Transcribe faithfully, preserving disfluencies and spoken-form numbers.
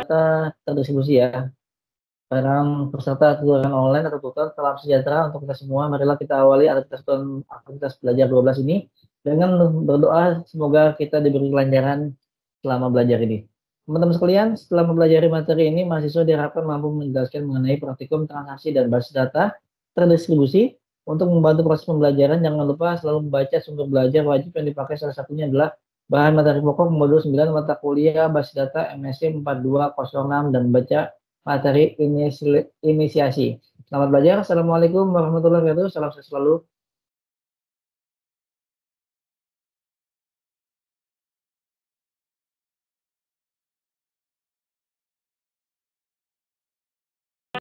data terdistribusi ya. Sekarang peserta tutoran online atau tutor salam sejahtera untuk kita semua. Marilah kita awali aktivitas, aktivitas belajar dua belas ini dengan berdoa semoga kita diberi kelancaran selama belajar ini. Teman-teman sekalian, setelah mempelajari materi ini, mahasiswa diharapkan mampu menjelaskan mengenai praktikum transaksi dan basis data terdistribusi. Untuk membantu proses pembelajaran, jangan lupa selalu membaca sumber belajar wajib yang dipakai, salah satunya adalah bahan materi pokok modul sembilan mata kuliah basis data M S C empat dua nol enam dan baca materi inisiasi. Selamat belajar. Assalamualaikum warahmatullahi wabarakatuh. Salam sehat selalu.